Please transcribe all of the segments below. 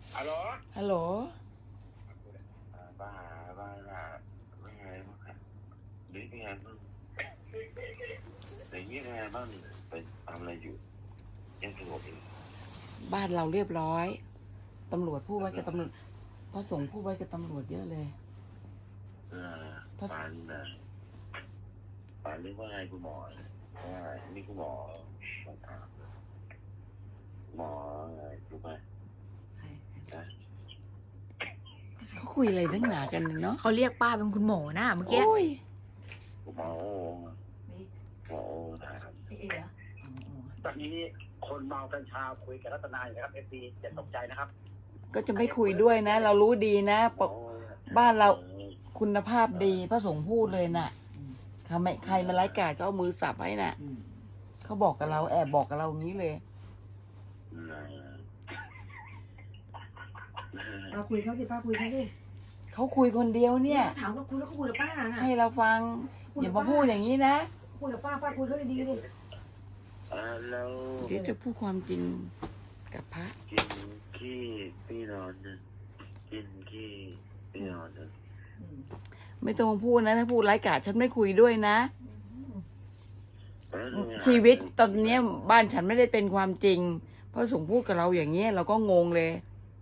ฮัลโหลฮัลโหลบ้าไม่ไงบ้างครับหรือไงบ้างอย่างนี้ไงบ้างไปทำอะไรอยู่ยังสงบอยู่บ้านเราเรียบร้อยตำรวจพูดไว้กับตำรวจพระสงฆ์พูดไว้กับตำรวจเยอะเลยปานเรียกว่าไงคุณหมอว่านี่คุณหมออะไรรู้ไหมเขาคุยอะไรตั้งหนากันเนาะเขาเรียกป้าเป็นคุณหมอนะเมื่อกี้คุณหมอถามตอนนี้คนเมากัญชาคุยกับรัตนาอยู่นะครับFDอย่าตกใจนะครับก็จะไม่คุยด้วยนะเรารู้ดีนะบ้านเราคุณภาพดีพระสงฆ์พูดเลยน่ะใครมาไล่กาดก็เอามือสับให้น่ะเขาบอกกับเราแอบบอกกับเรานี้เลยเราคุยเขาสิป้าคุยเขาดิเขาคุยคนเดียวเนี่ยถามว่าคุยแล้วเขาคุยกับป้าน่ะให้เราฟังอย่ามาพูดอย่างนี้นะคุยกับป้าคุยเขาดีๆดิแล้วเดี๋ยวจะพูดความจริงกับพระกินขี้พี่นอนนะกินขี้พี่นอนนะไม่ต้องพูดนะถ้าพูดไร้กาดฉันไม่คุยด้วยนะชีวิตตอนนี้บ้านฉันไม่ได้เป็นความจริงเพราะสงฆ์พูดกับเราอย่างเงี้ยเราก็งงเลย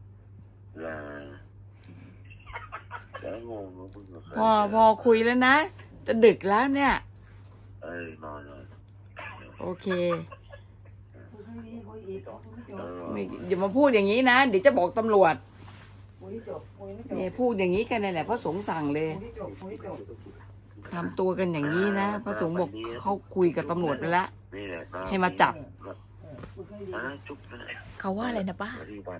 พอคุยแล้วนะจะดึกแล้วเนี่ยโอเคอย่ามาพูดอย่างนี้นะเดี๋ยวจะบอกตำรวจเนี่ยพูดอย่างนี้กันนี่แหละพระสงฆ์สั่งเลยทำตัวกันอย่างนี้นะพระสงฆ์บอกเขาคุยกับตำรวจไปแล้วให้มาจับเขาว่าอะไรนะป้า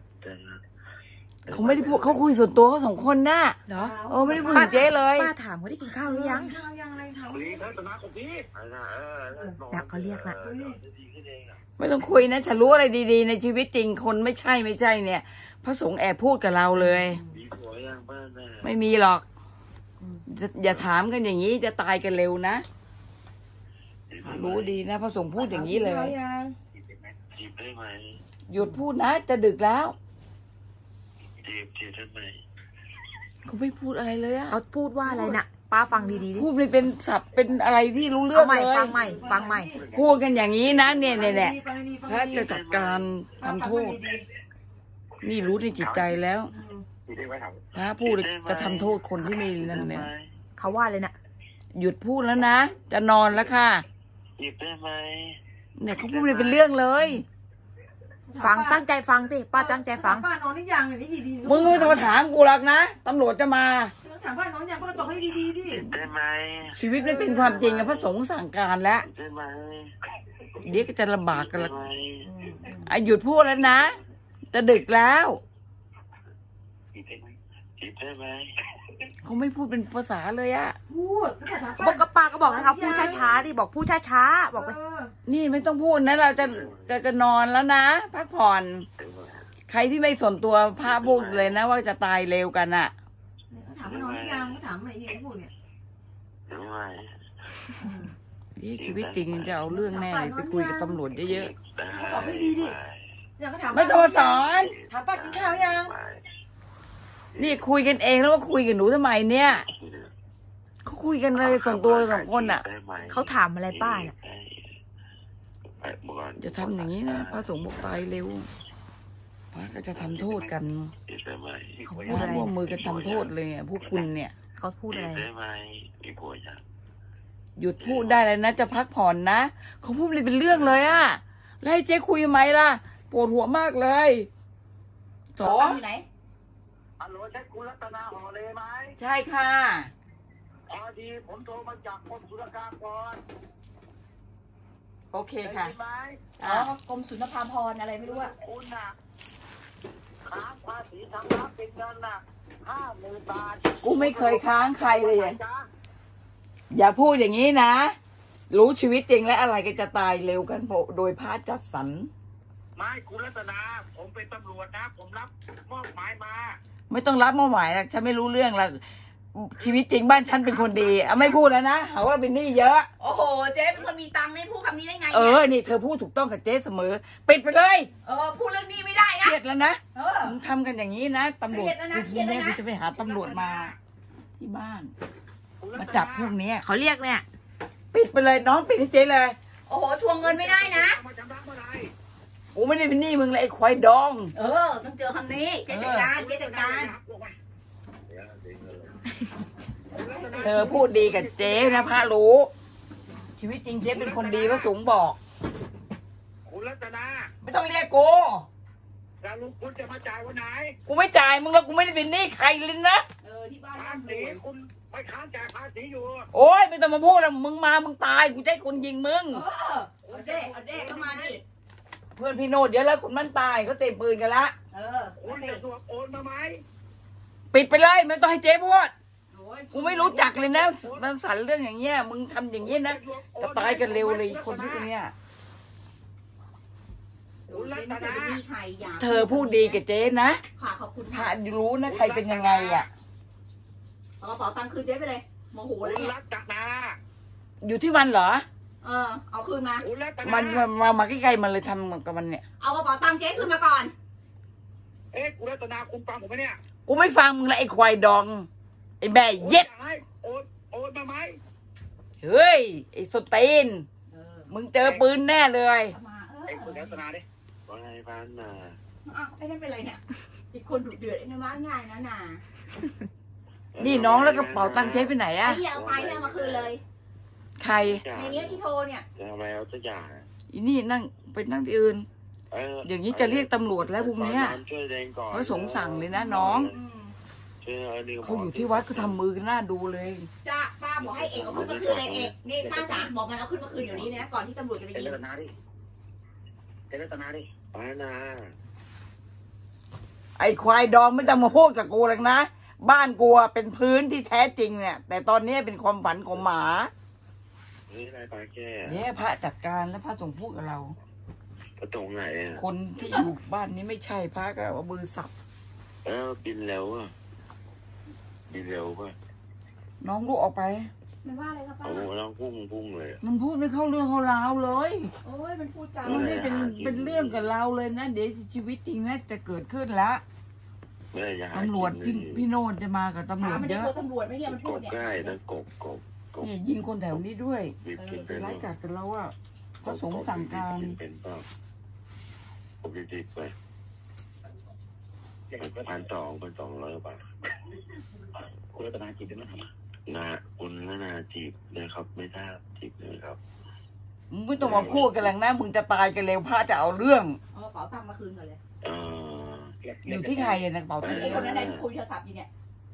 เขาไม่ได้พูดเขาคุยส่วนตัวเขา2 คนน่ะเหรอไม่ได้พูดเจ๊เลยป้าถามเขาได้กินข้าวหรือยังอะไรถามเนี่ยเขาเรียกนะไม่ต้องคุยนะฉันรู้อะไรดีๆในชีวิตจริงคนไม่ใช่เนี่ยพระสงฆ์แอบพูดกับเราเลยไม่มีหรอกอย่าถามกันอย่างนี้จะตายกันเร็วนะรู้ดีนะพระสงฆ์พูดอย่างนี้เลยหยุดพูดนะจะดึกแล้วเขาไม่พูดอะไรเลยอะเขาพูดว่าอะไรนะป้าฟังดีๆพูดไม่เป็นศัพท์เป็นอะไรที่รู้เรื่องเลยฟังใหม่พูดกันอย่างนี้นะเนี่ยพระจะจัดการทำโทษนี่รู้ในจิตใจแล้วพระพูดจะทำโทษคนที่ไม่นั่นเนี่ยเขาว่าเลยนะหยุดพูดแล้วนะจะนอนแล้วค่ะหยุดได้ไหมเนี่ยเขาพูดไม่เป็นเรื่องเลยฟังตั้งใจฟังสิป้าตั้งใจฟังป้านอนนี่ยังเนี่ยนี่ดีมึงไม่ต้องมาถามกูหรอกนะตำรวจจะมาถามป้านอนยังป้าตอบให้ดีๆดิได้ไหมชีวิตไม่เป็นความจริงอะพระสงฆ์สั่งการแล้วได้ไหมเดี๋ยวก็จะลำบากกันละหยุดพูดแล้วนะจะดึกแล้วได้ไหมเขาไม่พูดเป็นภาษาเลยอะพูดบอกกับป้าก็บอกนะคะพูดช้าๆดิบอกพูดช้าๆบอกไปนี่ไม่ต้องพูดนะเราจะนอนแล้วนะพักผ่อนใครที่ไม่ส่วนตัวพาพูดเลยนะว่าจะตายเร็วกันอะถามว่านอนหรือยังถามอะไรอย่างนี้พูดเนี่ยนี่ชีวิตจริงจะเอาเรื่องแน่ไปคุยกับตำรวจเยอะๆตอบให้ดีดิไม่ต้องมาสอนถามป้ากินข้าวยังนี่คุยกันเองแล้วก็คุยกับหนูทำไมเนี่ยเขาคุยกันเลยส่วนตัว2 คนอ่ะเขาถามอะไรป้าน่ะจะทำอย่างนี้นะพระสงฆ์บอกตายเร็วพระก็จะทำโทษกันเขาพูดอะไรร่วมมือกันทำโทษเลยพวกคุณเนี่ยเขาพูดอะไรหยุดพูดได้แล้วนะจะพักผ่อนนะเขาพูดเลยเป็นเรื่องเลยอ่ะแล้วให้เจ๊คุยทำไมล่ะปวดหัวมากเลยสออยู่ไหนฮัลโหลใช่คุณรัตนาหอเลไหมใช่ค่ะพอดีผมโทรมาจากกรมศุลกากรโอเคค่ะกรมศุลกากรอะไรไม่รู้อะคุณน่ะค้างภาษีทางร้านเป็นเงินน่ะ50,000 บาทกูไม่เคยค้างใครเลยอย่าพูดอย่างนี้นะรู้ชีวิตจริงและอะไรก็จะตายเร็วกันโดยพระจัดสรรไม่คุณรัตนาผมเป็นตำรวจนะผมรับมอบหมายมาไม่ต้องรับมอบหมายฉันไม่รู้เรื่องแล้วชีวิตจริงบ้านฉันเป็นคนดีเอาไม่พูดแล้วนะหาว่าเป็นหนี้เยอะโอ้โหเจ๊เป็นคนมีตังค์ไม่พูดคำนี้ได้ไงนี่เธอพูดถูกต้องกับเจ๊เสมอปิดไปเลยพูดเรื่องนี้ไม่ได้เคนะรียดแล้วนะ มึงทำกันอย่างนี้นะตำรวจเครียดแล้วนะกูจะไปหาตำรวจมา ที่บ้าน มาจับพวกเนี้ยเขาเรียกเนี่ยปิดไปเลยน้องปิดให้เจ๊เลยโอ้โหทวงเงินไม่ได้นะกูไม่ได้เป็นหนี้มึงเลยไอ้ควายดองต้องเจอคำนี้เจ๊จัดการเจ๊จัดการเธอพูดดีกับเจ๊นะพระรู้ ชีวิตจริงเจ๊เป็นคนดีพระสงฆ์บอกคุณรัตนาไม่ต้องเรียกกูแล้วลุงคุณจะมาจ่ายวันไหนกูไม่จ่ายมึงแล้วกูไม่ได้เป็นหนี้ใครเลยนะที่บ้านภาษีคุณไปค้างจ่ายภาษีอยู่โอ๊ยไม่ต้องมาพูดแล้วมึงมามึงตายกูจะให้คนยิงมึงเอาเด็กก็มาดิเพื่อนพี่โนดเดี๋ยวแล้วคนมันตายเขาเตะปืนกันละคุณจะตรวจโอนมาไหมปิดไปเลยไม่ต้องให้เจ๊พูดกูไม่รู้จักเลยนะมันสันเรื่องอย่างเงี้ยมึงทำอย่างเงี้ยนะจะตายกันเร็วเลยคนพวกเนี้ยคุณรัตนาเธอพูดดีกับเจ๊นะค่ะขอบคุณถ้ารู้นะใครเป็นยังไงอ่ะเอากระเป๋าตังค์คืนเจ๊ไปเลยโมโหคุแล้วณเนี่ยรัตนาอยู่ที่มันเหรอเอาคืนมาคุณรัตนามันมาใกล้ๆมันเลยทำกับมันเนี่ยเอากระเป๋าตังค์เจ๊คืนมาก่อนคุณรัตนาคุณฟังผมไหมเนี่ยกูไม่ฟังมึงละไอ้ควายดองไอ้แม่เย็ดโอนมาไหมเฮ้ยไอ้สตีนมึงเจอปืนแน่เลยคุณรัตนาดิว่าไงบ้านน่ะไอ้นั่นเป็นไรเนี่ยอีกคนดุเดือดไอ้นั่นว่าง่ายนะน่ะนี่น้องแล้วกระเป๋าตังค์เจ๊ไปไหนไอ้อะที่เอาไปเนี่ยมาคืนเลยใครในนี้ที่โทรเนี่ยจะทำไมเอาสักอย่างอีนี่นั่งไปนั่งที่อื่น อย่างนี้จะเรียกตำรวจแล้วพวกเนี้ยช่วยเองก่อนเขาสงสั่งเลยนะน้อง เขาอยู่ที่วัดเขาทำมือกันหน้าดูเลยจ้าป้าบอกให้เอกเอาขึ้นมาคืนเลยเอกนี่ป้าจ๋าบอกมันเอาขึ้นมาคืนเดี๋ยวนี้นะก่อนที่ตำรวจจะไปเอยิงรัตนาดิเอรัตนาดิป้านาไอ้ควายดองไม่ต้องมาพูดกับกูหรอกนะ บ้านกูเป็นพื้นที่แท้จริงเนี่ย แต่ตอนนี้เป็นความฝันของหมานี่อะไรป้าแก่เนี่ยพระจัดการแล้วพระส่งพูดกับเราประตรงไหนอ่ะคนที่อยู่บ้านนี้ไม่ใช่พระก็เอามือสับบินแล้วอ่ะบินเร็วป่ะน้องลูกออกไปมันว่าอะไรครับป้าโอ้โหน้องพุ่งเลยมันพูดไม่เข้าเรื่องเข้าราวเลยโอ้ยมันพูดจามันไม่เป็นเรื่องกับเราเลยนะเดี๋ยวชีวิตจริงนะจะเกิดขึ้นแล้วตำรวจพี่โนนจะมากับตำรวจมันเยได้อะตัวตำรวจไม่เนี่ยมันกพูดบเนี่ยใกล้แล้วกบเนี่ยยิงคนแถวนี้ด้วยบีบกินเป็นไล่กัดกันแล้วว่าพระสงฆ์สั่งการเป็นเปล่าผมดิบไป1,200 บาทคุณรัตนาจีบได้ไหมครับนะคุณรัตนาจีบเลยครับไม่ทราบจีบเลยครับมึงไม่ต้องมาพูดกันแล้วนะมึงจะตายกันเร็วพระจะเอาเรื่องเอากระเป๋าตังค์มาคืนก่อนเลยอยู่ที่ใครอะนะกระเป๋าตังค์ไอ้คนนั้นไหนคุยโทรศัพท์อยู่เนี่ย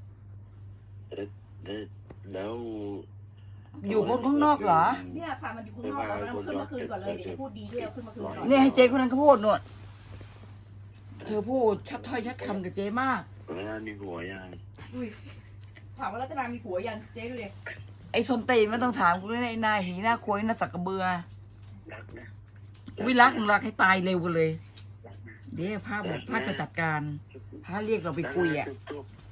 แล้วอยู่คนข้างนอกเหรอเนี่ยค่ะมันอยู่ข้างนอกแล้วมันขึ้นมาคืนก่อนเลยเดี๋ยวพูดดีด้วยเอาขึ้นมาคืนก่อนเนี่ยให้เจ๊คนนั้นเขาพูดหนวดเธอพูดชัดถ้อยชัดคำกับเจ๊มากเวลามีหัวยังถามว่ารัตนามีผัวยังเจ๊ดูดิไอ้ส้นตีนไม่ต้องถามกูเลยนะไอ้นายหีหน้าควยหน้าสักกระเบือรักนะกูไม่รักมึงรักให้ตายเร็วกันเลย เดี๋ยวพระบอกพระจะจัดการพระเรียกเราไปคุยอ่ะจุ๊บ